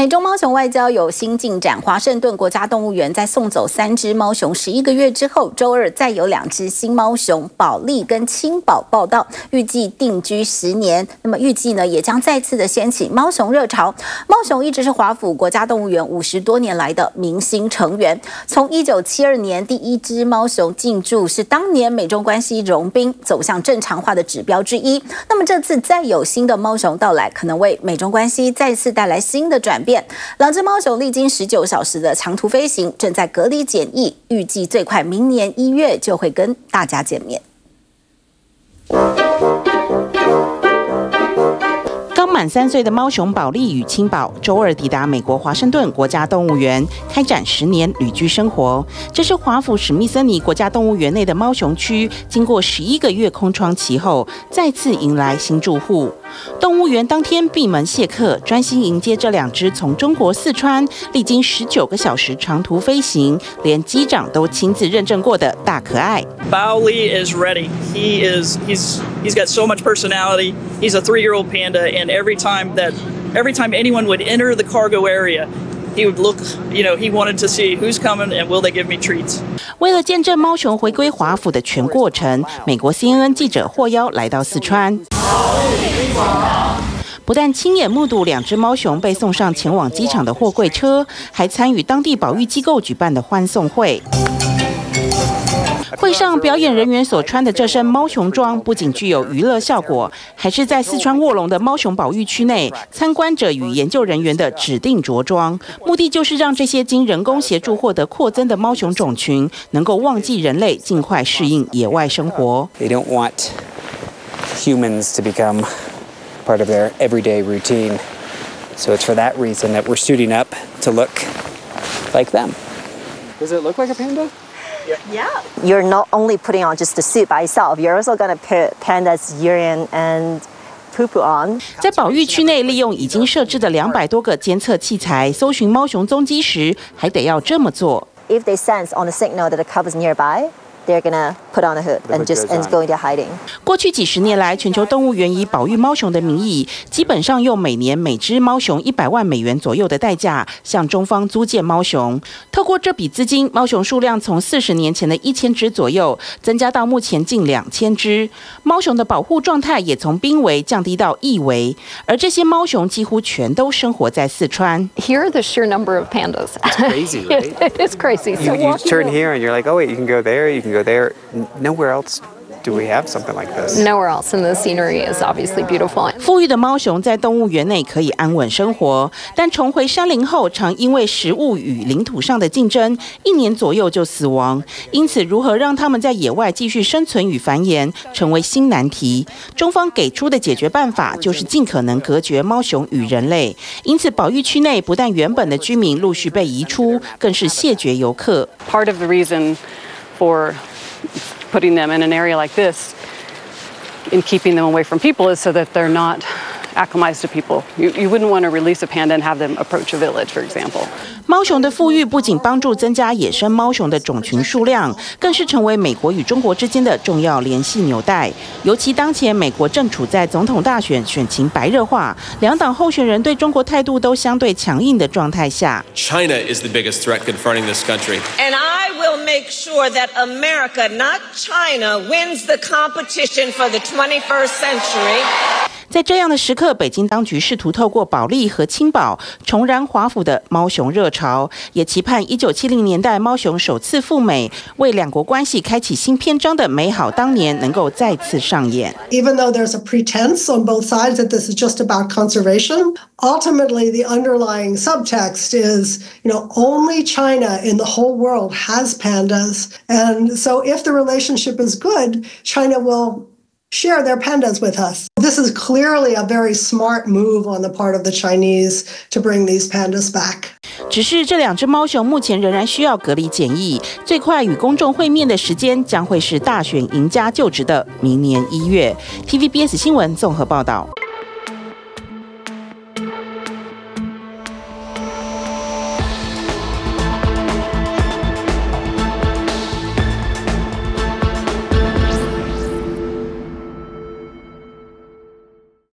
美中猫熊外交有新进展，华盛顿国家动物园在送走3只猫熊11个月之后，周二再有2只新猫熊保利跟青宝报到，预计定居10年。那么预计呢，也将再次的掀起猫熊热潮。猫熊一直是华府国家动物园50多年来的明星成员。从1972年第1只猫熊进驻，是当年美中关系融冰走向正常化的指标之一。那么这次再有新的猫熊到来，可能为美中关系再次带来新的转变。2只猫熊历经19小时的长途飞行，正在隔离检疫，预计最快明年1月就会跟大家见面。 刚满3岁的猫熊保利与青宝周二抵达美国华盛顿国家动物园，开展10年旅居生活。这是华府史密森尼国家动物园内的猫熊区，经过11个月空窗期后，再次迎来新住户。动物园当天闭门谢客，专心迎接这2只从中国四川历经19个小时长途飞行，连机长都亲自认证过的大可爱。 Baoli is ready. He's got so much personality. He's a 3-year-old panda, and every time anyone would enter the cargo area, he would look, he wanted to see who's coming and will they give me treats. 为了见证猫熊回归华府的全过程，美国 CNN 记者获邀来到四川。不但亲眼目睹2只猫熊被送上前往机场的货柜车，还参与当地保育机构举办的欢送会。会上表演人员所穿的这身猫熊装，不仅具有娱乐效果，还是在四川卧龙的猫熊保育区内参观者与研究人员的指定着装，目的就是让这些经人工协助获得扩增的猫熊种群能够忘记人类，尽快适应野外生活。 They don't want humans to become part of their everyday routine, so it's for that reason that we're suiting up to look like them. Does it look like a panda? Yeah. You're not only putting on just the suit by itself, you're also going to put panda's urine and poo-poo on. 在保育区内，利用已经设置的200多个监测器材搜寻猫熊踪迹时，还得要这么做。 If they sense on the signal that the cub is nearby, they're gonna put on a hood and go into hiding. 过去几10年来，全球动物园以保育猫熊的名义，基本上用每年每只猫熊100万美元左右的代价向中方租借猫熊。透过这笔资金，猫熊数量从40年前的1000只左右，增加到目前近2000只。猫熊的保护状态也从濒危降低到易危，而这些猫熊几乎全都生活在四川。 Here, the sheer number of pandas. It's crazy, right? It is crazy. You turn here and you're like, oh wait, you can go there, you can go there. Nowhere else do we have something like this. Nowhere else, and the scenery is obviously beautiful. 富裕的猫熊在动物园内可以安稳生活，但重回山林后，常因为食物与领土上的竞争，1年左右就死亡。因此，如何让它们在野外继续生存与繁衍，成为新难题。中方给出的解决办法就是尽可能隔绝猫熊与人类。因此，保育区内不但原本的居民陆续被移出，更是谢绝游客。 Part of the reason for putting them in an area like this and keeping them away from people is so that they're not acclimatized to people. You wouldn't want to release a panda and have them approach a village, for example. 猫熊的富裕不仅帮助增加野生猫熊的种群数量，更是成为美国与中国之间的重要联系纽带。尤其当前美国正处在总统大选选情白热化，2党候选人对中国态度都相对强硬的状态下 ，China is the biggest threat confronting this country. And I will make sure that America, not China, wins the competition for the 21st century. 在这样的时刻，北京当局试图透过保利和青宝重燃华府的猫熊热潮，也期盼1970年代猫熊首次赴美，为2国关系开启新篇章的美好当年能够再次上演。 Even though there's a pretense on both sides that this is just about conservation, ultimately the underlying subtext is, only China in the whole world has pandas, and so if the relationship is good, China will share their pandas with us. This is clearly a very smart move on the part of the Chinese to bring these pandas back. 只是这2只猫熊目前仍然需要隔离检疫，最快与公众会面的时间将会是大选赢家就职的明年1月。TVBS 新闻综合报道。